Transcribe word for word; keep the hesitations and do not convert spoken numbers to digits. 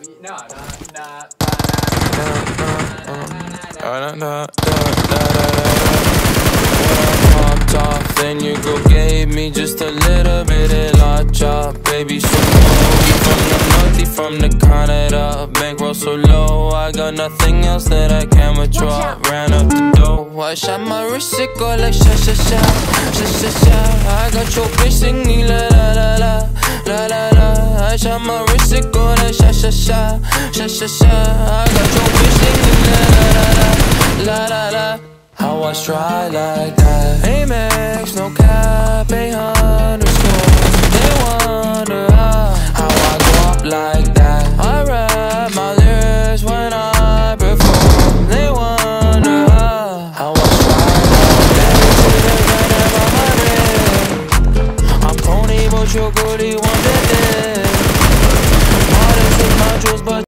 No, no, no. Popped off, then your girl gave me just a little bit of la chop. Baby, so low, from the north, from the Canada. Bankroll so low, I got nothing else that I can withdraw. Ran up the dough, I shot my wrist, it go like sha sha sha, sha sha sha. I got your bitch singing la la la la, la la la. I shot my wrist, it go like sha sha sha, sha sha sha. I got your bitch singing la la la la, la la la. How I try like that?